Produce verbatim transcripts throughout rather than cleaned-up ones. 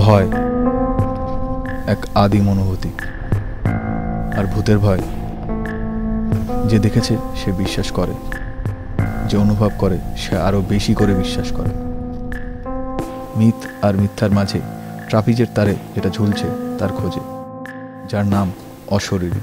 ভয় এক আদিম অনুভূতি, আর ভূতের ভয় যে দেখেছে সে বিশ্বাস করে, যে অনুভব করে সে আরো বেশি করে বিশ্বাস করে। মিথ আর মিথ্যার মাঝে ট্রাপিজের তারে যেটা ঝুলছে তার খোঁজে, যার নাম অশরীরী।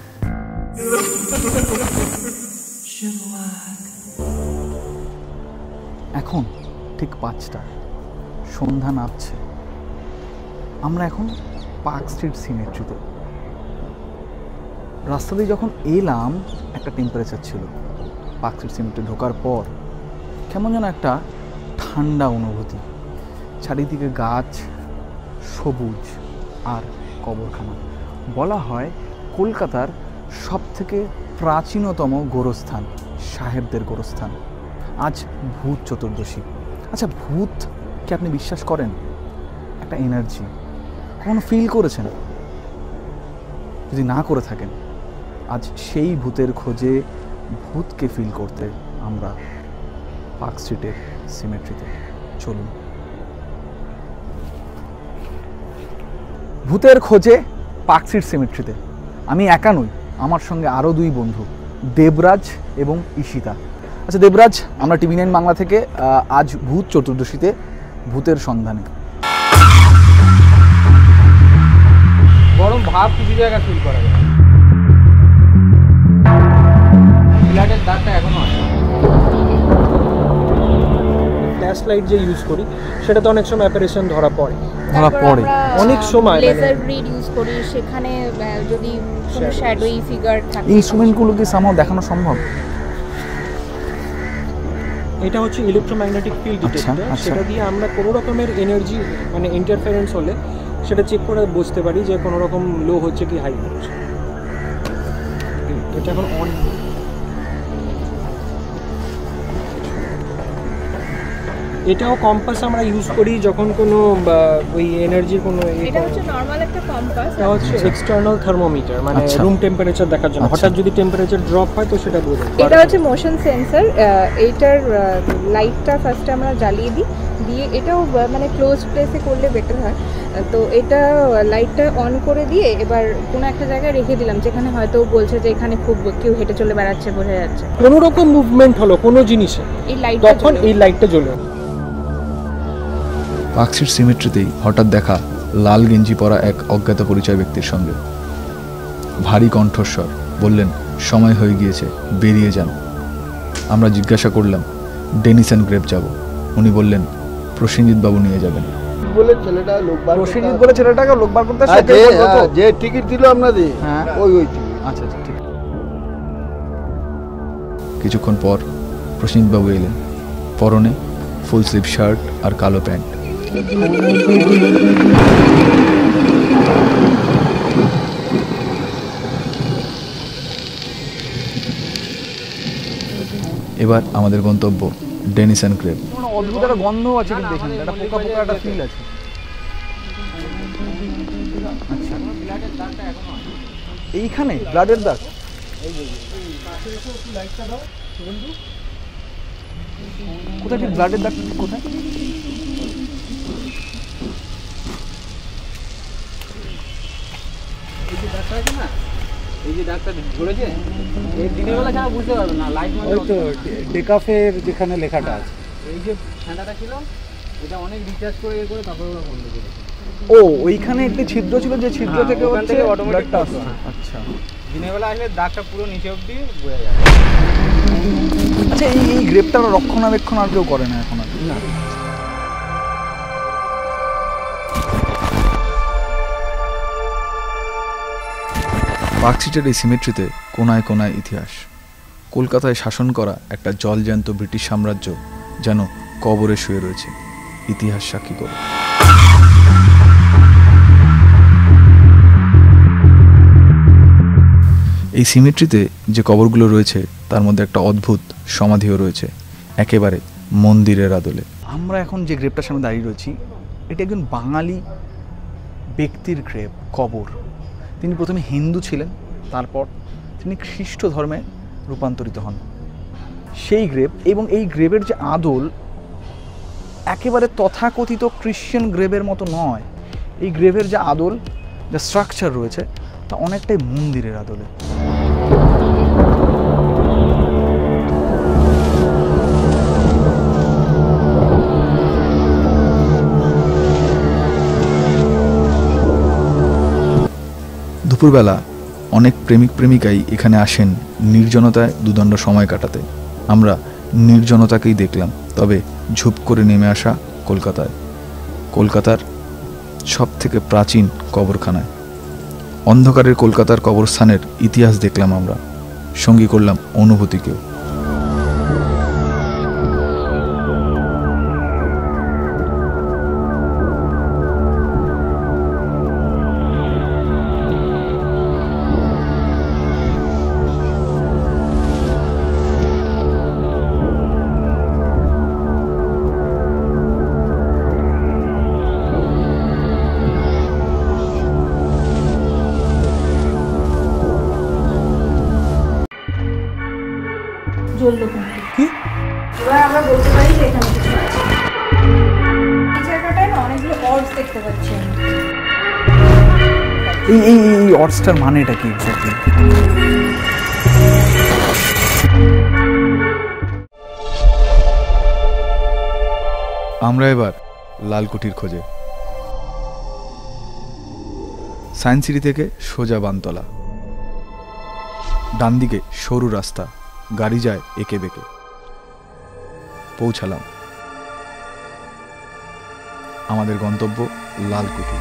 এখন ঠিক পাঁচটা, সন্ধ্যা নামছে। আমরা এখন পার্ক স্ট্রিট সিমেট্রিতে। রাস্তা দিয়ে যখন এলাম একটা টেম্পারেচার ছিল, পার্ক স্ট্রিট সিমেট্রি ঢোকার পর কেমন যেন একটা ঠান্ডা অনুভূতি। চারিদিকে গাছ, সবুজ আর কবরখানা। বলা হয় কলকাতার সব থেকে প্রাচীনতম গোরস্থান, সাহেবদের গোরস্থান। আজ ভূত চতুর্দশী। আচ্ছা, ভূতকে আপনি বিশ্বাস করেন? একটা এনার্জি কখনো ফিল করেছেন? যদি না করে থাকেন, আজ সেই ভূতের খোঁজে ভূতকে ফিল করতে আমরা পার্ক স্ট্রিটের সিমেট্রিতে চলুন। ভূতের খোঁজে পার্ক স্ট্রিট সিমেট্রিতে আমি একা নই, আমার সঙ্গে আরও দুই বন্ধু, দেবরাজ এবং ঈশিতা। আচ্ছা দেবরাজ, আমরা টিভি নাইন বাংলা থেকে আজ ভূত চতুর্দশীতে ভূতের সন্ধানে। গরম ভাব কিছু জায়গা ফিল করা যায়। ফ্ল্যাটের দাগটা এখনো আছে। ফ্ল্যাশ লাইট যে ইউজ করি সেটা তো অনেক সময় অ্যাপারেশন ধরা পড়ে ধরা পড়ে অনেক সময়। লেজার গ্রিড ইউজ করি, সেখানে যদি কোনো শ্যাডোই ফিগার থাকে। ইনস্ট্রুমেন্টগুলো কি সামহাও দেখানো সম্ভব? এটা হচ্ছে ইলেকট্রোম্যাগনেটিক ফিল্ড ডিটেক্টর। সেটা দিয়ে আমরা কোনো রকমের এনার্জি মানে ইন্টারফারেন্স হলে সেটা চেক করে বুঝতে পারি যে কোনো রকম লো হচ্ছে কি হাই হচ্ছে। এটা এখন অন। এটাও কম্পাস আমরা ইউজ করি যখন কোনো ওই এনার্জির কোনো। এটা হচ্ছে নরমাল একটা কম্পাস। এটা হচ্ছে এক্সটার্নাল থার্মোমিটার, মানে রুম টেম্পারেচার দেখার জন্য। হঠাৎ যদি টেম্পারেচার ড্রপ হয় তো সেটা বোঝা। এটা হচ্ছে মোশন সেন্সর। এইটার লাইটটা ফার্স্টে আমরা জ্বালিয়ে দিই, দিয়ে এটাও মানে ক্লোজ প্লেসে করলে বেটার হয়। তো এটা লাইটটা অন করে দিয়ে এবার কোনো একটা জায়গায় রেখে দিলাম যেখানে হয়তো বলছে যে এখানে খুব কেউ হেঁটে চলে বেড়াচ্ছে, বোঝা যাচ্ছে। কোনো রকম মুভমেন্ট হলো কোনো জিনিসে, এই লাইট তখন এই লাইটটা জ্বলে। পার্ক স্ট্রিট সিমেট্রিতেই হঠাৎ দেখা লাল গেঞ্জি পরা এক অজ্ঞাত পরিচয় ব্যক্তির সঙ্গে। ভারী কণ্ঠস্বর বললেন, সময় হয়ে গিয়েছে, বেরিয়ে যান। আমরা জিজ্ঞাসা করলাম, ডেনিসন গ্রেভ যাব। উনি বললেন, প্রসেনজিৎ বাবু নিয়ে যাবেন। বলে ছেলেটা লোকবার প্রসেনজিৎ বলে ছেলেটাকে লোকবার করতে আসে, যে টিকিট দিল আপনাদের। হ্যাঁ ওই ওই টিকিট। আচ্ছা আচ্ছা ঠিক। কিছুক্ষণ পর প্রসেনজিৎ বাবু এলেন, পরনে ফুল স্লিভ শার্ট আর কালো প্যান্ট। এবার আমাদের গন্তব্য ডেনিসন গ্রেভ। অদ্ভুত একটা গন্ধ আছে, কিন্তু এখানে একটা পোকা পোকা একটা ফিল আছে। আচ্ছা, এইখানে ব্লাডের দাগ। কোথায় ঠিক ব্লাডের দাগ কোথায়? এই যে ডাক্তার ধরেছে, এই দিনের বেলা ছাড়া বুঝতে পারবে না। লাইট ওই তো ডেকাফের যেখানে লেখাটা আছে। এই যে ঠান্ডাটা ছিল এটা অনেক রিচার্জ করে এ করে তারপরে ওরা বন্ধ করে। ও, ওইখানে একটি ছিদ্র ছিল, যে ছিদ্র থেকে হচ্ছে ব্লাডটা আসে। আচ্ছা, দিনের বেলা আসলে দাগটা পুরো নিচে অবধি বোঝা যায়। আচ্ছা, এই এই গ্রেপটার রক্ষণাবেক্ষণ আর কেউ করে না এখন? আর না। পার্ক স্ট্রিটের এই সিমেট্রিতে কোনায় কোনায় ইতিহাস। কলকাতায় শাসন করা একটা জলজ্যান্ত ব্রিটিশ সাম্রাজ্য যেন কবরে শুয়ে রয়েছে, ইতিহাস সাক্ষী করে। এই সিমেট্রিতে যে কবরগুলো রয়েছে তার মধ্যে একটা অদ্ভুত সমাধিও রয়েছে, একেবারে মন্দিরের আদলে। আমরা এখন যে গ্রেপটার সামনে দাঁড়িয়ে রয়েছি, এটি একজন বাঙালি ব্যক্তির গ্রেপ, কবর। তিনি প্রথমে হিন্দু ছিলেন, তারপর তিনি খ্রিস্ট ধর্মে রূপান্তরিত হন। সেই গ্রেপ এবং এই গ্রেপের যে আদল একেবারে তথাকথিত ক্রিশ্চিয়ান গ্রেপের মতো নয়। এই গ্রেভের যে আদল, যে স্ট্রাকচার রয়েছে, তা অনেকটাই মন্দিরের আদলে। দুপুরবেলা অনেক প্রেমিক প্রেমিকাই এখানে আসেন নির্জনতায় দুদণ্ড সময় কাটাতে। আমরা নির্জনতাকেই দেখলাম, তবে ঝুপ করে নেমে আসা কলকাতায়, কলকাতার সব থেকে প্রাচীন কবরখানায়। অন্ধকারের কলকাতার কবরস্থানের ইতিহাস দেখলাম আমরা, সঙ্গী করলাম অনুভূতিকেও। কি এবার আমরা বলতে পারি যে এখানে কিছু আছে। এই জায়গাটায় না অনেকগুলো অর্ডস দেখতে পাচ্ছি আমি। এই এই এই অর্ডসটার মানেটা কি এক্স্যাক্টলি? আমরা এবার লালকুঠির খোঁজে। সায়েন্স সিটি থেকে সোজা বানতলা, ডান দিকে সরু রাস্তা, গাড়ি যায় একে বেঁকে। পৌঁছালাম। আমাদের গন্তব্য লালকুঠি।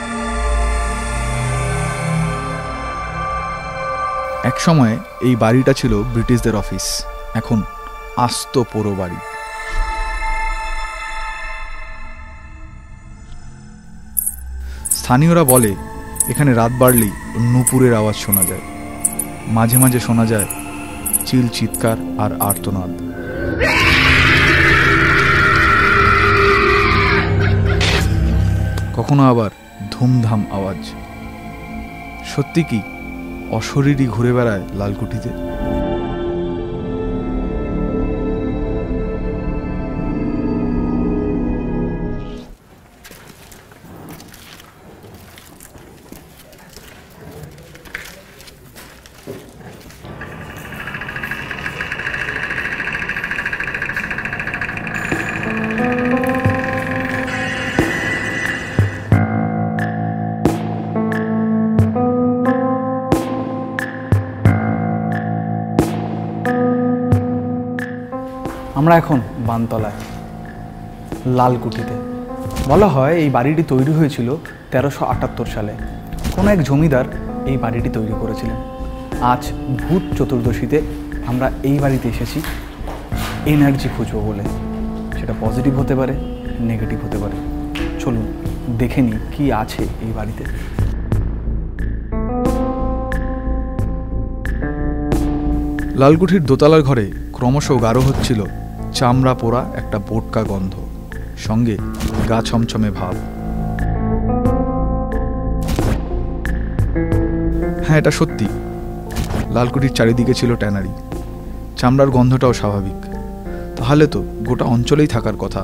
এক সময়ে এই বাড়িটা ছিল ব্রিটিশদের অফিস, এখন আস্ত পোড়ো বাড়ি। স্থানীয়রা বলে এখানে রাত বাড়লেই নূপুরের আওয়াজ শোনা যায়, মাঝে মাঝে শোনা যায় চিল চিৎকার আর আর্তনাদ। কখনো আবার ধুমধাম আওয়াজ। সত্যি কি অশরীরই ঘুরে বেড়ায় লালকুঠিতে? আমরা এখন বানতলায় লালকুঠিতে। বলা হয় এই বাড়িটি তৈরি হয়েছিল তেরোশো আটাত্তর সালে। কোনো এক জমিদার এই বাড়িটি তৈরি করেছিলেন। আজ ভূত চতুর্দশীতে আমরা এই বাড়িতে এসেছি এনার্জি খুঁজবো বলে। সেটা পজিটিভ হতে পারে, নেগেটিভ হতে পারে। চলুন দেখে নিই কী আছে এই বাড়িতে। লালকুঠির দোতলার ঘরে ক্রমশ গাঢ় হচ্ছিল চামড়া পোড়া একটা বোটকা গন্ধ, সঙ্গে গা ছমছমে ভাব। হ্যাঁ, এটা সত্যি। লালকুঠির চারিদিকে ছিল ট্যানারি, চামড়ার গন্ধটাও স্বাভাবিক। তাহলে তো গোটা অঞ্চলেই থাকার কথা।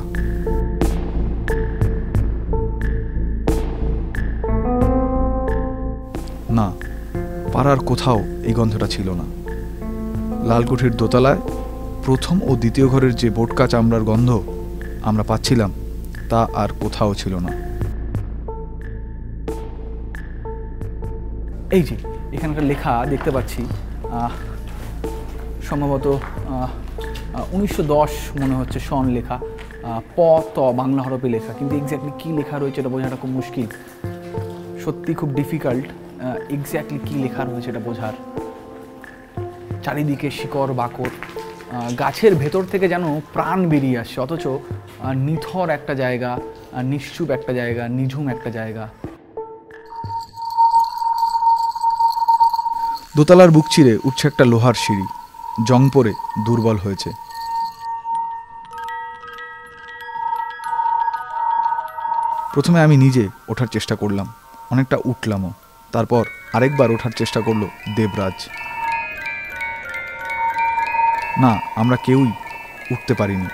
না, পাড়ার কোথাও এই গন্ধটা ছিল না। লালকুঠির দোতলায় প্রথম ও দ্বিতীয় ঘরের যে বোটকা চামড়ার গন্ধ আমরা পাচ্ছিলাম, তা আর কোথাও ছিল না। এই যে এখানকার লেখা দেখতে পাচ্ছি, সম্ভবত উনিশশো দশ মনে হচ্ছে সন লেখা, প ত বাংলা হরফে লেখা, কিন্তু এক্স্যাক্টলি কী লেখা রয়েছে এটা বোঝাটা খুব মুশকিল। সত্যি খুব ডিফিকাল্ট এক্স্যাক্টলি কী লেখা রয়েছে এটা বোঝার। চারিদিকে শিকড় বাকর, গাছের ভেতর থেকে যেন প্রাণ বেরিয়ে আসছে, অথচ নিথর একটা জায়গা, নিশ্চুপ একটা জায়গা, নিঝুম একটা জায়গা। দোতলার বুক চিরে উঠছে একটা লোহার সিঁড়ি, জং পরে দুর্বল হয়েছে। প্রথমে আমি নিজে ওঠার চেষ্টা করলাম, অনেকটা উঠলামও। তারপর আরেকবার ওঠার চেষ্টা করলো দেবরাজ। না, আমরা কেউই উঠতে পারিনি।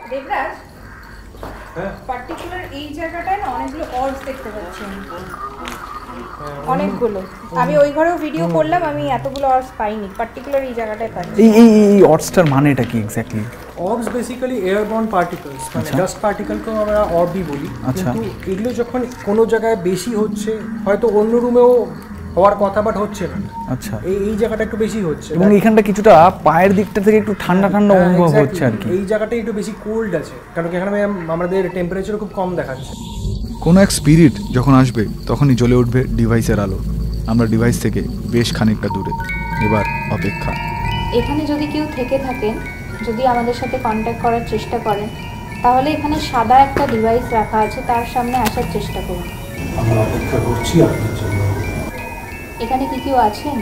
দেবরাজ, পার্টিকুলার এই জায়গাটায় না অনেকগুলো অর্বস দেখতে পাচ্ছি আমি। অনেকগুলো। আমি ওই ঘরেও ভিডিও করলাম, আমি এতগুলো অর্বস পাইনি, পার্টিকুলার এই জায়গাটায় পাচ্ছি। এই এই এই অর্বসটার মানেটা কি exactly? Orbs basically airborne particles, মানে ডাস্ট পার্টিকেলকেও আমরা অর্বই বলি। কিন্তু এগুলো যখন কোনো জায়গায় বেশি হচ্ছে, হয়তো অন্য রুমেও হওয়ার কথা বাট হচ্ছে না, আচ্ছা এই এই জায়গাটা একটু বেশি হচ্ছে, এবং এখানটা কিছুটা পায়ের দিকটা থেকে একটু ঠান্ডা ঠান্ডা অনুভব হচ্ছে আর কি। এই জায়গাটা একটু বেশি কোল্ড আছে, কারণ এখানে আমাদের টেম্পারেচার খুব কম দেখাচ্ছে। কোনো এক স্পিরিট যখন আসবে তখনই জ্বলে উঠবে ডিভাইসের আলো। আমরা ডিভাইস থেকে বেশ খানিকটা দূরে, এবার অপেক্ষা। এখানে যদি কেউ থেকে থাকেন, যদি আমাদের সাথে কন্ট্যাক্ট করার চেষ্টা করেন, তাহলে এখানে সাদা একটা ডিভাইস রাখা আছে, তার সামনে আসার চেষ্টা করুন। আমরা অপেক্ষা করছি আপনার জন্য। এখানে কি কেউ আছেন?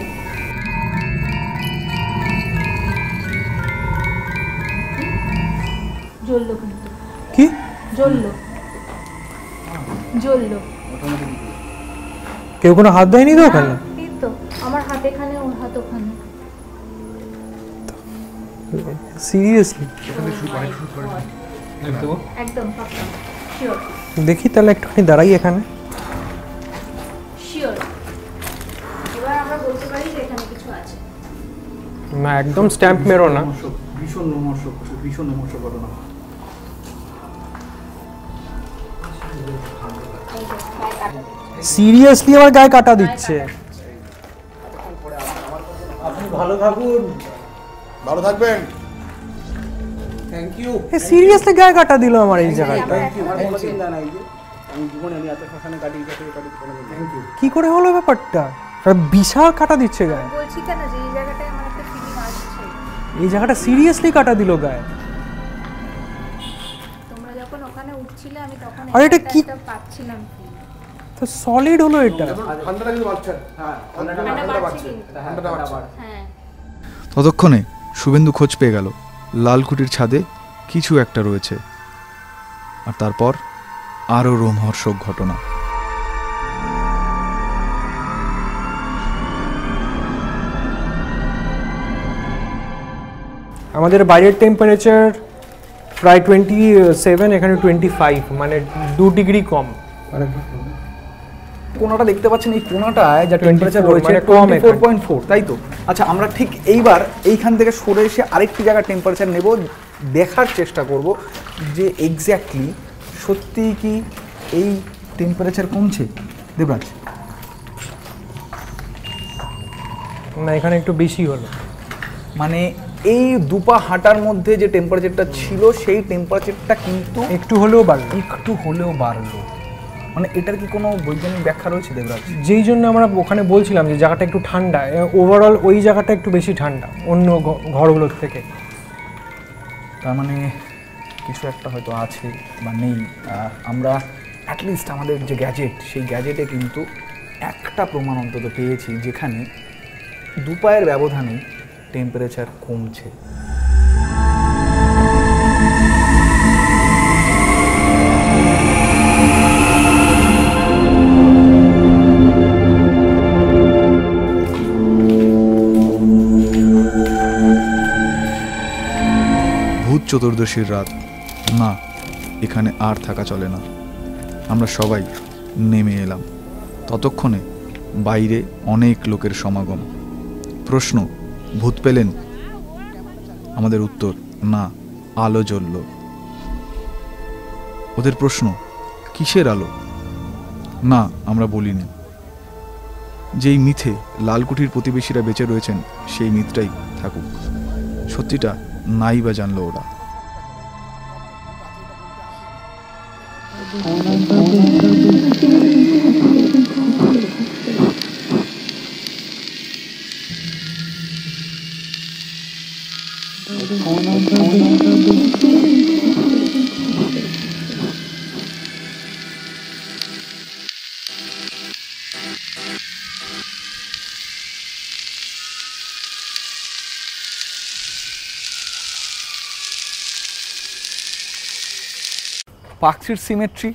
জ্বললো কিন্তু। কি জ্বললো? জ্বললো। কেউ কোনো হাত দেয়নি তো ওখানে? এই তো আমার হাত এখানে, ওর হাত ওখানে। সিরিয়াসলি? একদম একদম পাক্কা শিওর। দেখি তাহলে একটুখানি দাঁড়াই এখানে। শিওর, এবার আমরা বলতে পারি যে এখানে কিছু আছে। না, একদম স্ট্যাম্প মেরো না। ভীষণ রোমহর্ষক, ভীষণ রোমহর্ষক ঘটনা। সিরিয়াসলি আমার গায়ে কাটা দিচ্ছে। আপনি ভালো থাকুন, ভালো থাকবেন। Thank you. এ সিরিয়াসলি গায়ে কাটা দিল আমার এই জায়গাটা। Thank you. আমার কোনো চিন্তা নাই, যে আমি জীবনে আমি এত শ্মশানে কাটিয়ে কাটিয়ে কাটিয়ে থ্যাংক ইউ। কি করে হলো ব্যাপারটা? বিশাল কাটা দিচ্ছে গায়ে। বলছি কেন যে এই জায়গাটায় আমার একটা ফিলিং আসছে। এই জায়গাটা সিরিয়াসলি কাটা দিল গায়ে। তোমরা যখন ওখানে উঠছিলে আমি তখন আর এটা কি পাচ্ছিলাম, তো সলিড হলো এটা। ঠান্ডাটা কিন্তু বাড়ছে। হ্যাঁ, ঠান্ডাটা ঠান্ডাটা বাড়ছে। ঠান্ডাটা বাড়ছে। হ্যাঁ। ততক্ষণে শুভেন্দু খোঁজ পেয়ে গেল লালকুটির ছাদে কিছু একটা রয়েছে। আর তারপর আরও রোমহর্ষক ঘটনা। আমাদের বাইরের টেম্পারেচার প্রায় টোয়েন্টি সেভেন, এখানে টোয়েন্টি ফাইভ, মানে দু ডিগ্রি কম। কোনাটা দেখতে পাচ্ছেন, এই কোনাটায় যা টেম্পারেচার টোয়েন্টি ফোর, রয়েছে মানে কম ফোর পয়েন্ট ফোর, তাই তো? আচ্ছা, আমরা ঠিক এইবার এইখান থেকে সরে এসে আরেকটি জায়গার টেম্পারেচার নেব, দেখার চেষ্টা করব যে এক্স্যাক্টলি সত্যিই কি এই টেম্পারেচার কমছে। দেবরাজ, না এখানে একটু বেশি হলো, মানে এই দুপা হাঁটার মধ্যে যে টেম্পারেচারটা ছিল সেই টেম্পারেচারটা কিন্তু একটু হলেও বাড়লো। একটু হলেও বাড়লো, মানে এটার কি কোনো বৈজ্ঞানিক ব্যাখ্যা রয়েছে দেবরাজ? যেই জন্য আমরা ওখানে বলছিলাম যে জায়গাটা একটু ঠান্ডা, ওভারঅল ওই জায়গাটা একটু বেশি ঠান্ডা অন্য ঘরগুলোর থেকে। তার মানে কিছু একটা হয়তো আছে বা নেই। আমরা অ্যাটলিস্ট আমাদের যে গ্যাজেট, সেই গ্যাজেটে কিন্তু একটা প্রমাণ অন্তত পেয়েছি যেখানে দুপায়ের ব্যবধানে টেম্পারেচার কমছে। ভূত চতুর্দশীর রাত, না এখানে আর থাকা চলে না। আমরা সবাই নেমে এলাম। ততক্ষণে বাইরে অনেক লোকের সমাগম। প্রশ্ন, ভূত পেলেন? আমাদের উত্তর, না, আলো জ্বলল। ওদের প্রশ্ন, কিসের আলো? না, আমরা বলিনি। যেই মিথে লালকুঠির প্রতিবেশীরা বেঁচে রয়েছেন সেই মিথটাই থাকুক, সত্যিটা নাই বা জানলো ওরা। পাকশির সিমেট্রি,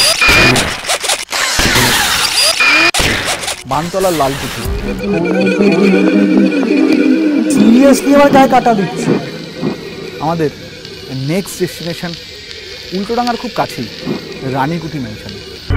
বানতলার লালকুঠি। সিরিয়াসলি আমার গায়ে কাটা দিচ্ছে। আমাদের নেক্সট ডেস্টিনেশন উল্টোডাঙ্গার খুব কাছেই, রানীকুঠি ম্যানশন।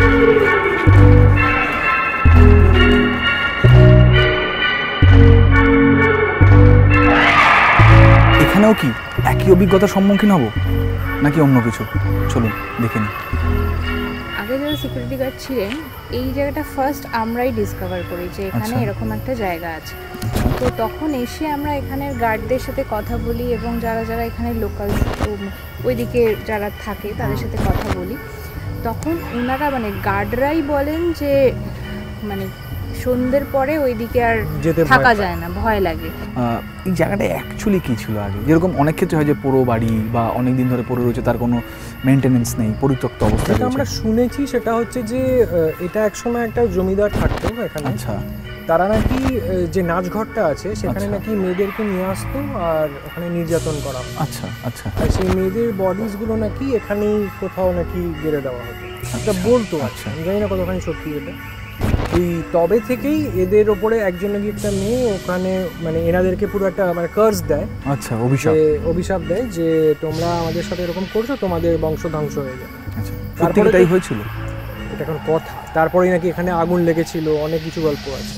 এখানেও কি একই অভিজ্ঞতার সম্মুখীন হব নাকি অন্য কিছু, চলুন দেখে নিই। আগে যারা সিকিউরিটি গার্ড ছিলেন এই জায়গাটা ফার্স্ট আমরাই ডিসকভার করি যে এখানে এরকম একটা জায়গা আছে। তো তখন এসে আমরা এখানের গার্ডদের সাথে কথা বলি এবং যারা যারা এখানে লোকাল ওইদিকে যারা থাকে তাদের সাথে কথা বলি, তখন ওনারা মানে গার্ডরাই বলেন যে মানে সন্ধ্যের পরে ওইদিকে আর থাকা যায় না, ভয় লাগে। এই জায়গাটা অ্যাকচুয়ালি কী ছিল আগে? যেরকম অনেক ক্ষেত্রে হয় যে পুরো বাড়ি বা অনেক দিন ধরে পড়ে রয়েছে, তার কোনো মেনটেনেন্স নেই, পরিত্যক্ত অবস্থায় যেটা আমরা শুনেছি সেটা হচ্ছে যে এটা একসময় একটা জমিদার থাকতো এখানে। আচ্ছা। তারা নাকি যে নাচঘরটা আছে সেখানে নাকি মেয়েদেরকে নিয়ে আসতো আর ওখানে নির্যাতন করা হতো। আচ্ছা আচ্ছা। আর সেই মেয়েদের বডিসগুলো নাকি এখানেই কোথাও নাকি গেড়ে দেওয়া হতো, এটা বলতো। আচ্ছা, আমি জানি না কতখানি সত্যি এটা। এই তবে থেকেই এদের ওপরে একজন নাকি একটা মেয়ে ওখানে মানে এনাদেরকে পুরো একটা মানে কার্স দেয়। আচ্ছা, অভিশাপ অভিশাপ দেয় যে তোমরা আমাদের সাথে এরকম করছো, তোমাদের বংশ ধ্বংস হয়ে যাবে। আচ্ছা, তারপরে তাই হয়েছিল, এটা এখন কথা। তারপরেই নাকি এখানে আগুন লেগেছিল, অনেক কিছু গল্প আছে।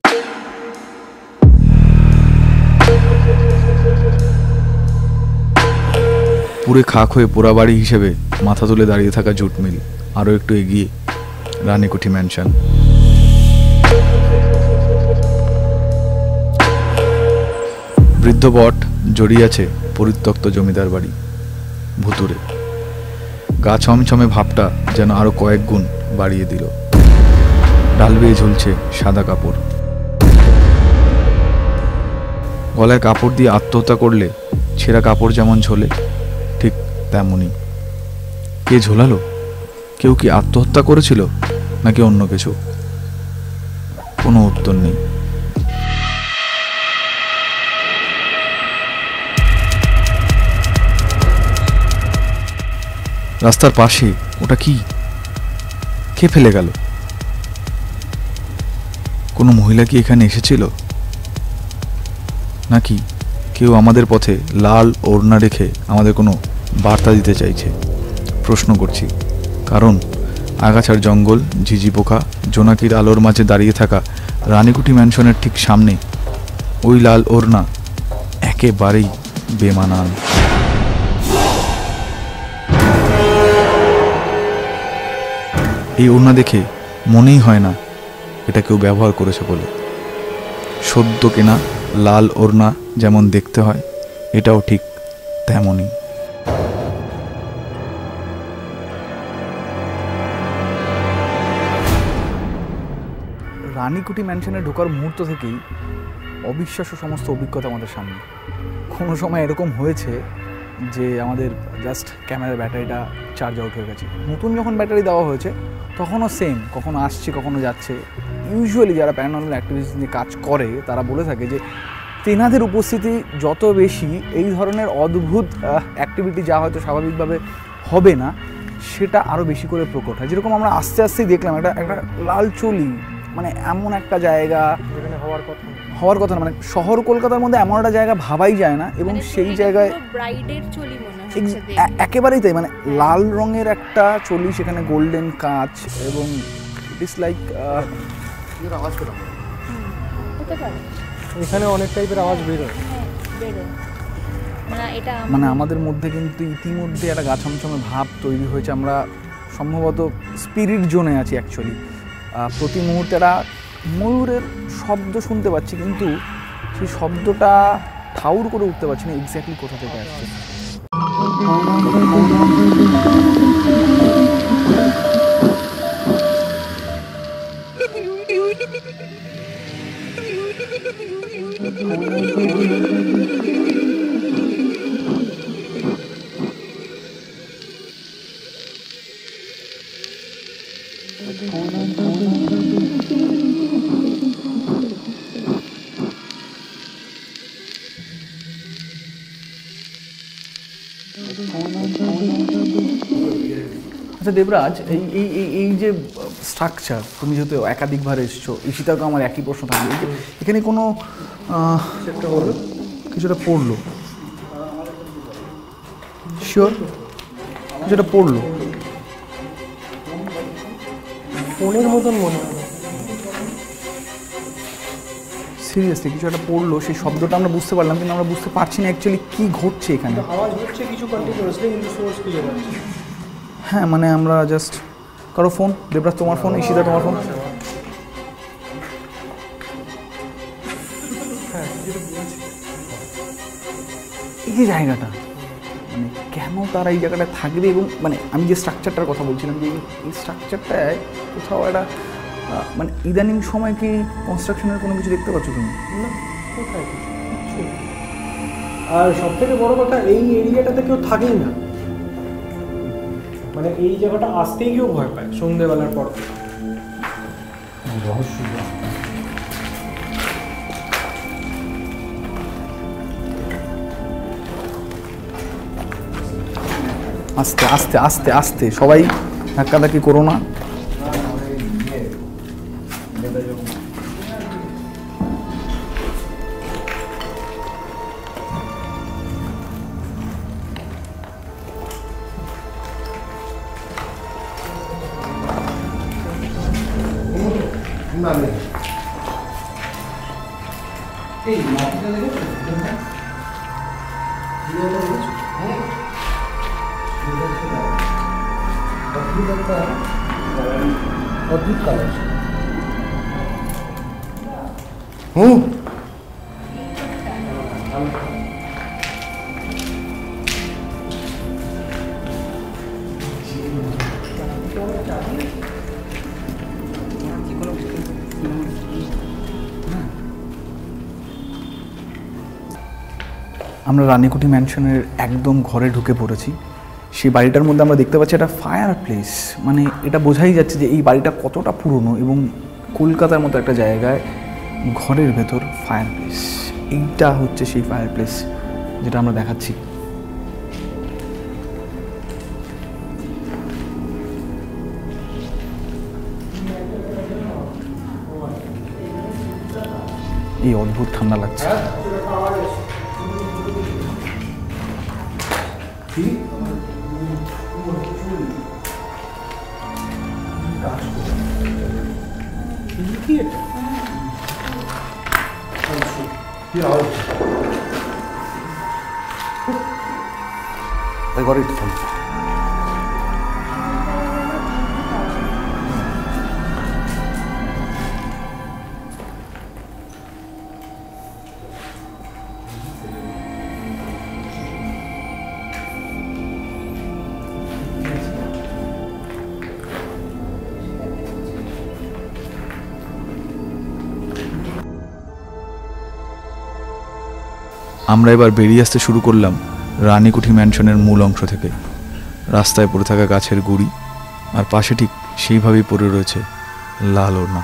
পুরে খাক হয়ে পোড়া বাড়ি হিসেবে মাথা তুলে দাঁড়িয়ে থাকা জুট মিল, আরও একটু এগিয়ে রানীকুঠি ম্যানশন। বৃদ্ধ বট জড়িয়ে আছে পরিত্যক্ত জমিদার বাড়ি ভুতুরে। গা ছমছমে ভাবটা যেন আরো কয়েক গুণ বাড়িয়ে দিল। ডাল বেয়ে ঝুলছে সাদা কাপড়। গলায় কাপড় দিয়ে আত্মহত্যা করলে ছেঁড়া কাপড় যেমন ঝোলে, ঠিক তেমনই। কে ঝোলালো? কেউ কি আত্মহত্যা করেছিল নাকি অন্য কিছু? কোনো উত্তর নেই। রাস্তার পাশে ওটা কি? কে ফেলে গেল? কোনো মহিলা কি এখানে এসেছিল নাকি কেউ আমাদের পথে লাল ওড়না রেখে আমাদের কোনো বার্তা দিতে চাইছে? প্রশ্ন করছি, কারণ আগাছার জঙ্গল, ঝিঝি পোকা, জোনাকির আলোর মাঝে দাঁড়িয়ে থাকা রানীকুঠি ম্যানশনের ঠিক সামনে ওই লাল ওড়না একেবারেই বেমানান। এই ওড়না দেখে মনেই হয় না এটা কেউ ব্যবহার করেছে বলে। সদ্য কেনা লাল ওড়না যেমন দেখতে হয়, এটাও ঠিক তেমনই। রানীকুঠি ম্যানশনে ঢোকার মুহূর্ত থেকেই অবিশ্বাস্য সমস্ত অভিজ্ঞতা আমাদের সামনে। কোনো সময় এরকম হয়েছে যে আমাদের জাস্ট ক্যামেরার ব্যাটারিটা চার্জ আউট হয়ে গেছে। নতুন যখন ব্যাটারি দেওয়া হয়েছে তখনও সেম, কখনো আসছে কখনো যাচ্ছে। ইউজুয়ালি যারা প্যারানর্মাল অ্যাক্টিভিটিস নিয়ে কাজ করে তারা বলে থাকে যে তেনাদের উপস্থিতি যত বেশি, এই ধরনের অদ্ভুত অ্যাক্টিভিটি যা হয়তো স্বাভাবিকভাবে হবে না সেটা আরও বেশি করে প্রকট হয়। যেরকম আমরা আস্তে আস্তেই দেখলাম একটা একটা লাল চলি, মানে এমন একটা জায়গা যেখানে হওয়ার কথা হওয়ার কথা না, মানে শহর কলকাতার মধ্যে এমন একটা জায়গা ভাবাই যায় না। এবং সেই জায়গায় ব্রাইডের চলি মনে একেবারেই তাই, মানে লাল রঙের একটা চলি, সেখানে গোল্ডেন কাচ, এবং ইট ইস লাইক এখানে অনেক টাইপের আওয়াজ বেরোয়। মানে আমাদের মধ্যে কিন্তু ইতিমধ্যে একটা গা ছমছমে ভাব তৈরি হয়েছে। আমরা সম্ভবত স্পিরিট জোনে আছি অ্যাকচুয়ালি। প্রতি মুহূর্তে একটা ময়ূরের শব্দ শুনতে পাচ্ছি, কিন্তু সেই শব্দটা ঠাউর করে উঠতে পারছি না এক্স্যাক্টলি কোথা থেকে আসছে। আচ্ছা দেবরাজ, এই এই এই যে স্ট্রাকচার, তুমি যেহেতু একাধিকবার এসছো, ঈশিতাকে আমার একই প্রশ্ন থাকবে, এখানে কোনো কিছুটা পড়লো শিওর যেটা পড়লো ফোনের মতন মনে হয়। সিরিয়াসলি কিছু একটা পড়লো, সেই শব্দটা আমরা বুঝতে পারলাম, কিন্তু আমরা বুঝতে পারছি না অ্যাকচুয়ালি কী ঘটছে এখানে। আওয়াজ হচ্ছে কিছু কন্টিনিউয়াসলি, কিন্তু সোর্স খুঁজে পাচ্ছি। হ্যাঁ মানে আমরা জাস্ট কারো ফোন, দেবরাজ তোমার ফোন, ঈশিতা তোমার ফোন। এই যে জায়গাটা মানে কেন তারা এই জায়গাটায় থাকবে, এবং মানে আমি যে স্ট্রাকচারটার কথা বলছিলাম যে এই স্ট্রাকচারটায় কোথাও একটা মানে ইদানিং সময় কি কনস্ট্রাকশনের কোনো কিছু দেখতে পাচ্ছ তুমি? না, কোথায় কিছু। আর সব থেকে বড় কথা, এই এরিয়াটাতে কেউ থাকেই না, মানে এই জায়গাটা আসতেই কেউ ভয় পায় সন্ধ্যেবেলার পর। রহস্য। আস্তে আস্তে আস্তে আস্তে সবাই ধাক্কাধাক্কি করো না। অদ্ভুত কালার। হুম আমরা রানীকুঠি ম্যানশনের একদম ঘরে ঢুকে পড়েছি। সেই বাড়িটার মধ্যে আমরা দেখতে পাচ্ছি একটা ফায়ার প্লেস, মানে এটা বোঝাই যাচ্ছে যে এই বাড়িটা কতটা পুরনো, এবং কলকাতার মতো একটা জায়গায় ঘরের ভেতর ফায়ার প্লেস। এইটা হচ্ছে সেই ফায়ার প্লেস যেটা আমরা দেখাচ্ছি। এই অদ্ভুত ঠান্ডা লাগছে। আমরা এবার বেরিয়ে আসতে শুরু করলাম রানীকুঠি ম্যানশনের মূল অংশ থেকে। রাস্তায় পড়ে থাকা গাছের গুঁড়ি, আর পাশে ঠিক সেইভাবেই পড়ে রয়েছে লাল ওড়না।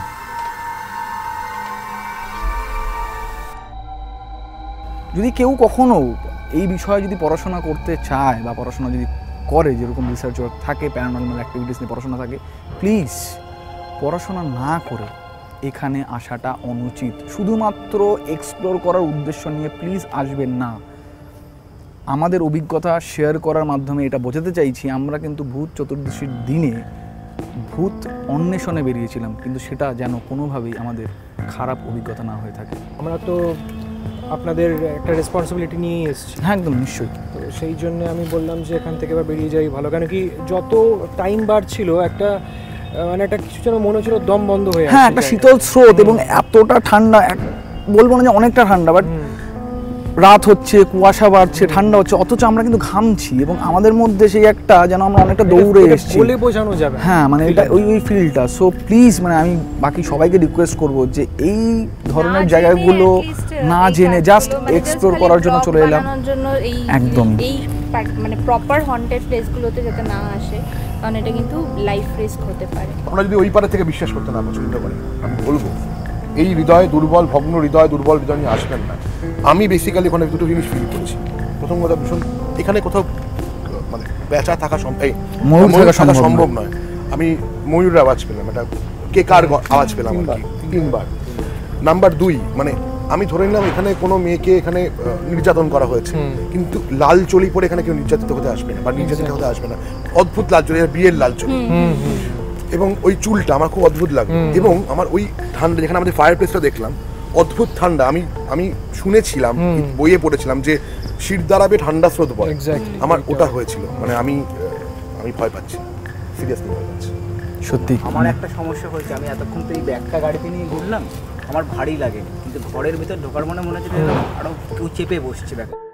যদি কেউ কখনো এই বিষয়ে যদি পড়াশোনা করতে চায় বা পড়াশোনা যদি করে, যেরকম রিসার্চ ওয়ার্ক থাকে, প্যারানর্মাল অ্যাক্টিভিটিস নিয়ে পড়াশোনা থাকে, প্লিজ পড়াশোনা না করে এখানে আসাটা অনুচিত। শুধুমাত্র এক্সপ্লোর করার উদ্দেশ্য নিয়ে প্লিজ আসবেন না। আমাদের অভিজ্ঞতা শেয়ার করার মাধ্যমে এটা বোঝাতে চাইছি, আমরা কিন্তু ভূত চতুর্দশীর দিনে ভূত অন্বেষণে বেরিয়েছিলাম, কিন্তু সেটা যেন কোনোভাবেই আমাদের খারাপ অভিজ্ঞতা না হয়ে থাকে। আমরা তো আপনাদের একটা রেসপন্সিবিলিটি নিয়েই এসেছি। হ্যাঁ একদম নিশ্চয়ই। তো সেই জন্য আমি বললাম যে এখান থেকে এবার বেরিয়ে যাই ভালো, কেন কি যত টাইম বাড়ছিল একটা মানে একটা কিছু যেন মনে হচ্ছিল দম বন্ধ হয়ে, হ্যাঁ একটা শীতল স্রোত, এবং এতটা ঠান্ডা, বলবো না যে অনেকটা ঠান্ডা, বাট রাত হচ্ছে, কুয়াশা বাড়ছে, ঠান্ডা হচ্ছে, অথচ আমরা কিন্তু ঘামছি, এবং আমাদের মধ্যে সেই একটা যেন আমরা অনেকটা দৌড়ে এসেছি, বলে বোঝানো যাবে। হ্যাঁ মানে এটা ওই ওই ফিলটা। সো প্লিজ মানে আমি বাকি সবাইকে রিকোয়েস্ট করব যে এই ধরনের জায়গাগুলো না জেনে জাস্ট এক্সপ্লোর করার জন্য চলে এলাম। একদম এই মানে প্রপার হন্টেড প্লেসগুলোতে যাতে না আসে, কারণ এটা কিন্তু লাইফ রিস্ক হতে পারে। আমরা যদি ওই পারে থেকে বিশ্বাস করতে না পছন্দ করি, আমি বলবো এই হৃদয় দুর্বল, ভগ্ন হৃদয়, দুর্বল হৃদয় নিয়ে আসবেন না। আমি বেসিক্যালি ওখানে দুটো জিনিস ফিল করছি। প্রথম কথা, ভীষণ এখানে কোথাও মানে বেচা থাকা সম্ভব নয়। আমি ময়ূরের আওয়াজ পেলাম, একটা কেকার আওয়াজ পেলাম তিনবার। নাম্বার দুই, মানে আমি ধরে নিলাম এখানে কোনো মেয়েকে এখানে আহ, নির্যাতন করা হয়েছে, কিন্তু লাল চলি পরে এখানে কেউ নির্যাতিত হতে আসবে না বা নির্যাতিত হতে আসবে না। অদ্ভুত লাল চলি, বিয়ের লাল চলি, এবং ওই চুলটা আমার খুব অদ্ভুত লাগে। এবং আমার ওই ঠান্ডা, যেখানে আমাদের ফায়ার প্লেসটা দেখলাম, অদ্ভুত ঠান্ডা। আমি আমি শুনেছিলাম, বইয়ে পড়েছিলাম যে শীত দাঁড়াবে ঠান্ডা স্রোত বয়, আমার ওটা হয়েছিল। মানে আমি আমি ভয় পাচ্ছি, সিরিয়াসলি ভয় পাচ্ছি। সত্যি আমার একটা সমস্যা হয়েছে, আমি এতক্ষণ তো এই ব্যাগটা গাড়িতে নিয়ে ঘুরলাম, আমার ভারী লাগে, কিন্তু ঘরের ভিতর ঢোকার মনে মনে হচ্ছে আরো কেউ চেপে বসছে ব্যাগ।